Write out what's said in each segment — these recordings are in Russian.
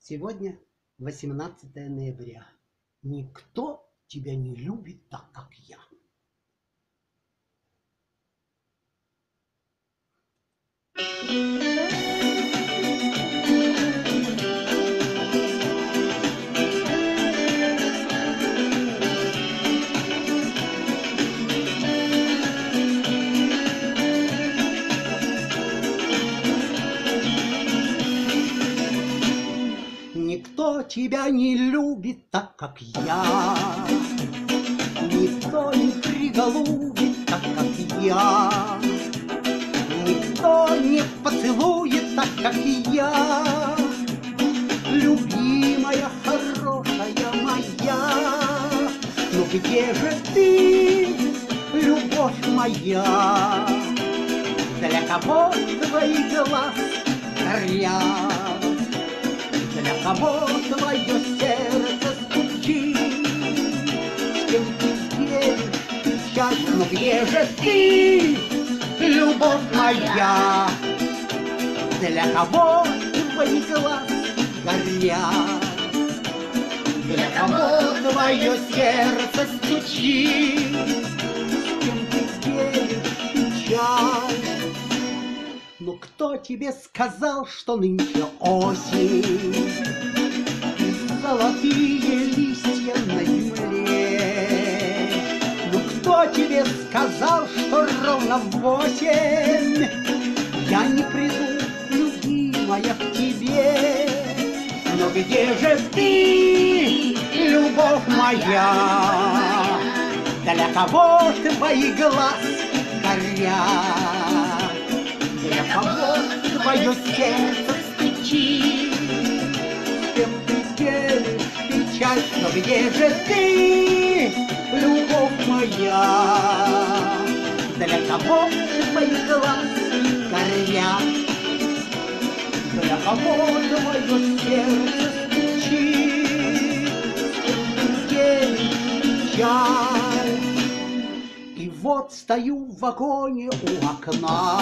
Сегодня 18 ноября. Никто тебя не любит так, как я. Никто тебя не любит так, как я. Никто не приголубит так, как я. Никто не поцелует так, как я. Любимая, хорошая моя, ну где же ты, любовь моя? Для кого твои глазки горят? Для кого твое сердце стучит? С кем ты веришь печаль? Ну где же ты, любовь моя? Для кого твои глазки горят? Для кого твое сердце стучит? С кем ты веришь печаль? Ну кто тебе сказал, что нынче осень и золотые листья на земле? Ну кто тебе сказал, что ровно в 8 я не приду, любимая, к тебе? Но где же ты, любовь моя? Для кого твои глазки горят? Для кого твое сердце стучит? С кем ты делишь печаль? Но где же ты, любовь моя? Для кого твои глазки горят? Для кого твое сердце стучит? С кем ты делишь печаль? И вот стою в вагоне у окна,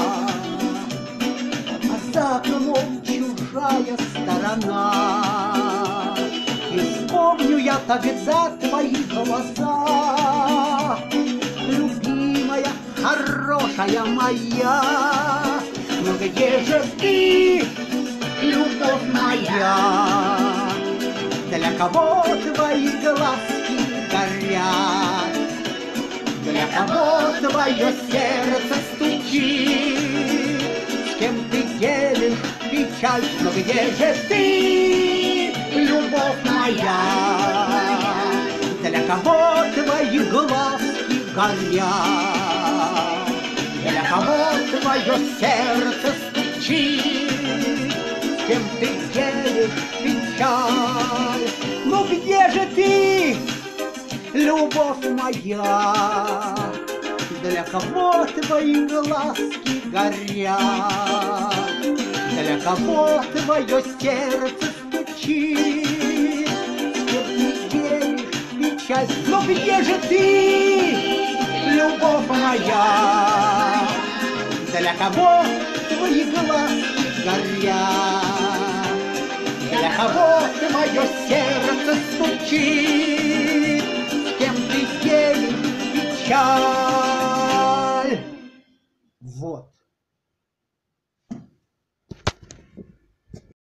а за окном чужая сторона. И вспомню я тогда твои глаза, любимая, хорошая моя. Но где же ты, любовь моя? Для кого твои глазки горят? Для кого твое сердце стучит? С кем ты делишь печаль? Но где же ты, любовь моя? Для кого твои глазки горят? Для кого твое сердце стучит? С кем ты делишь печаль? Ну где же ты, любовь моя? Для кого твои глазки горят? Для кого твое сердце стучит? С кем ты делишь печаль? Но где же ты, любовь моя? Для кого твои глазки горят? Для кого твое сердце стучит?